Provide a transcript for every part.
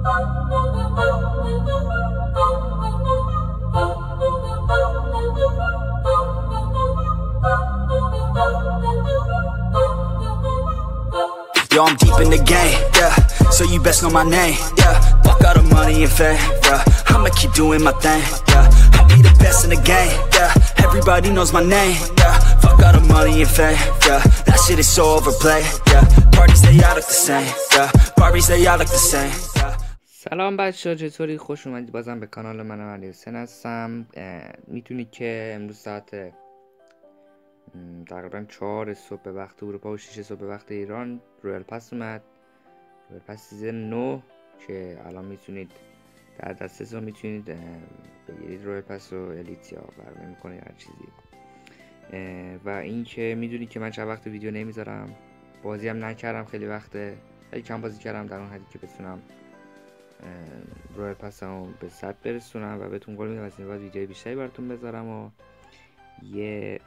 Yo, I'm deep in the game, yeah, so you best know my name, yeah. Fuck all the money and fame, yeah, I'ma keep doing my thing, yeah. I'll be the best in the game, yeah, everybody knows my name, yeah. Fuck all the money and fame, yeah, that shit is so overplayed, yeah. Parties they all look the same, yeah, Barbies they all look the same, yeah. سلام بچه‌ها، چطوری؟ خوش اومدید بازم به کانال من. علی حسین هستم. میتونید که امروز ساعت تقریبا 4 صبح به وقت اروپا و 6 صبح به وقت ایران رویال پس اومد. رویال پس سیزن 9 که الان میتونید در دسترس میتونید بگیرید رویال پس و الیت یا برنامه میکنه هر چیزی. و این که میدونید که من چند وقت ویدیو نمیذارم، بازی هم نکردم، خیلی کم بازی کردم در اون حدی که بتونم رویال پسمو به 100 برسونم و بهتون قول میدم از این بعد ویدیوی بیشتری براتون بذارم و یه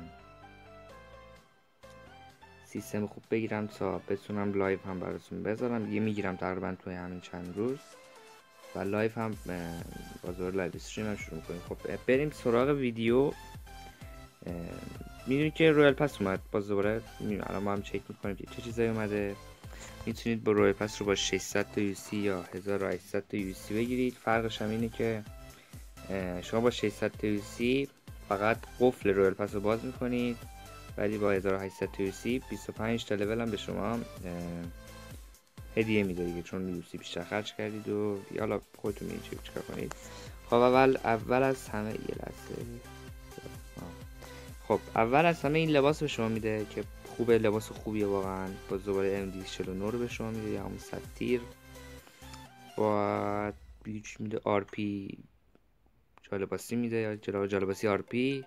سیستم خوب بگیرم تا بتونم لایو هم براتون بذارم. یه میگیرم تقریبا توی همین چند روز و لایو هم با زور لایو استریم هم شروع کنیم. خب بریم سراغ ویدیو. میدونید که رویال پس اومد، باز دوباره الان ما هم چک میکنیم که چه چیزایی اومده. میتونید با رویال پس رو با 600 تا UC یا 1800 تا UC بگیرید. فرقش هم اینه که شما با 600 تا UC فقط قفل رویال پس رو باز میکنید، ولی با 1800 تا UC 25 تا لول هم به شما هدیه میده دیگه، چون UC بیشتر خرج کردید و حالا خودتون میدونید چیکار کنید. خب اول از همه یه لحظه. خب اول از همه این لباس به شما میده که خوبه، لباس خوبیه واقعا. با دوباره MD49 رو به شما میده یا همون 100 تیر. با بیچ میده RP جالباسی میده یا جالباسی RP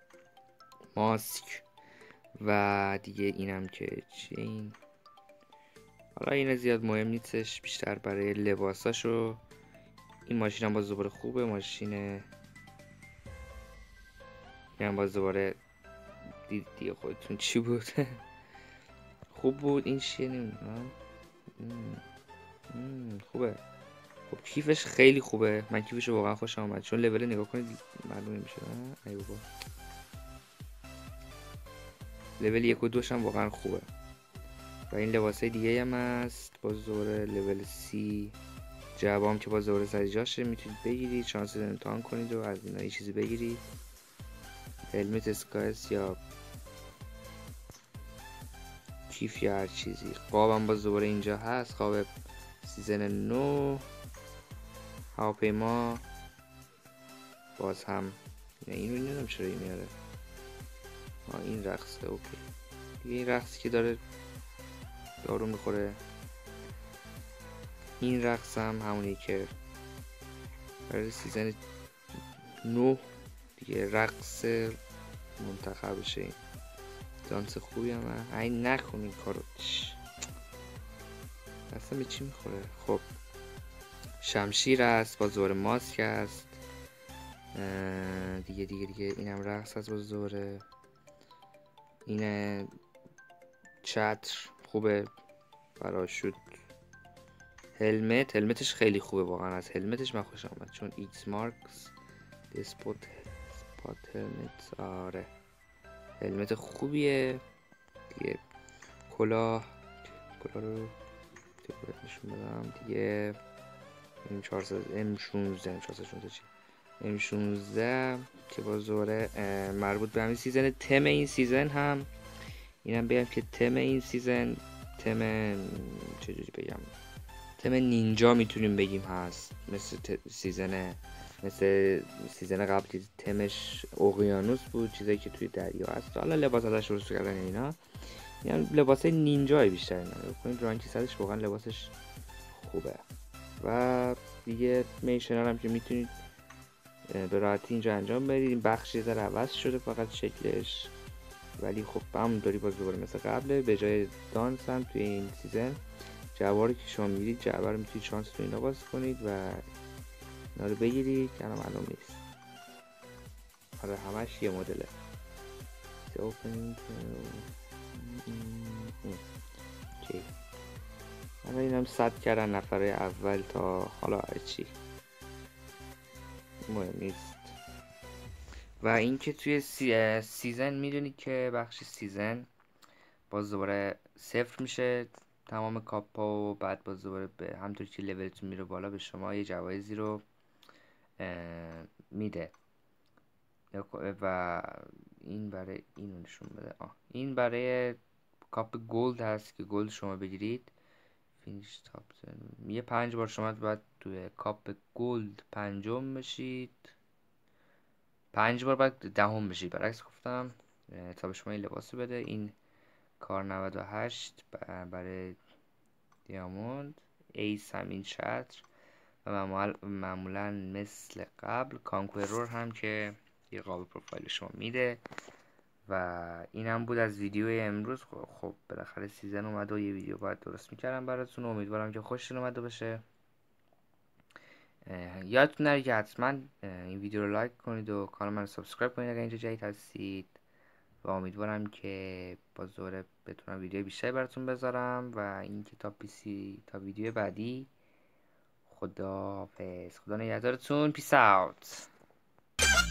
ماسک و دیگه اینم که چی این، حالا این زیاد مهم نیستش، بیشتر برای لباساشو. این ماشین هم باز دوباره خوبه، ماشین این هم باز دوباره دیگه خودتون چی بود خوب بود. این چیه نمیدونم، خوبه. خب کیفش خیلی خوبه، من کیفش واقعا خوشم اومد، چون لول نگاه کنید معلوم نمیشه. ای بابا لول 1 و 2 هم واقعا خوبه. و این لباسای دیگه هم هست، باز دوباره لول 30 جوام که باز دوباره سر جاشه، میتونید بگیرید، شانس رو امتحان کنید و از اینا یه چیزی بگیرید. هلمت اسکایس یا کیف یا هر چیزی. قابم باز دوباره اینجا هست، قاب سیزن 9 هواپیما باز هم اینو نمیدونم چرا این میاره. این رقصه اوکی دیگه، این رقصی که داره دارو میخوره. این رقص هم همونی که برای سیزن 9 دیگه رقص منتخبشه. این دانس خوبی هم این نکن این کارو، اصلا به چی میخوره. خب شمشیر هست، باز دوباره ماسک هست دیگه اینم رقص هست باز دوباره. این چتر خوبه، پاراشوت، هلمتش خیلی خوبه واقعا. از هلمتش من خوشم اومد، چون ایکس مارکس اسپات هلمت، آره هلمت خوبیه دیگه. کلاه رو نشون بدم دیگه. M16 که باز دوباره مربوط به همین سیزن. تم این سیزن هم اینم بگم که تم این سیزن چجوری بگم، تم نینجا میتونیم بگیم هست، مثل سیزن قبلی تمش اقیانوس بود، چیزایی که توی دریا هست. حالا لباس ازش رسو کردن اینا، یعنی لباس نینجای بیشتر اینا بکنید. رانکی صدش واقعا لباسش خوبه. و دیگه میشنر هم که میتونید به راحتی اینجا انجام بدید. این بخش یه ذره عوض شده فقط شکلش، ولی خب همونطوری باز دوباره مثل قبله. به جای دانس هم توی این سیزن جواری که شما میگیرید، جوار رو میتونید شانستون اینا باز کنید و اینا رو بگیرید که الان معلوم نیست. آره همش یه مدله. حالا اینم 100 کردن نفره اول تا حالا هرچی مهم نیست. و اینکه توی سیزن میدونید که بخش سیزن باز دوباره صفر میشه تمام کاپا و بعد باز دوباره به همطور که لولتون میره بالا به شما یه جوایزی رو میده. و این برای اینو نشون بده. این برای کاپ گلد هست که گلد شما بگیرید فینیش تاپ یه 5 بار شما باید توی کاپ گلد 5م بشید، 5 بار باید 10م بشید، برعکس گفتم، تا به شما این لباسو بده. این کار 98 برای دیاموند، ایس همین شطر و معمولا مثل قبل کانکورور هم که یه قاب پروفایل شما میده. و این هم بود از ویدیو امروز. خب بالاخره سیزن اومد و یه ویدیو باید درست میکردم براتون. امیدوارم که خوشتون اومده باشه. یادتون نره که حتما این ویدیو رو لایک کنید و کانال من رو سابسکرایب کنید اگر اینجا جدید هستید. و امیدوارم که باز دوباره بتونم ویدیو بیشتری براتون بذارم. و اینکه تا ویدیو بعدی خداحافظ، خدا نگهدارتون، پیس اوت.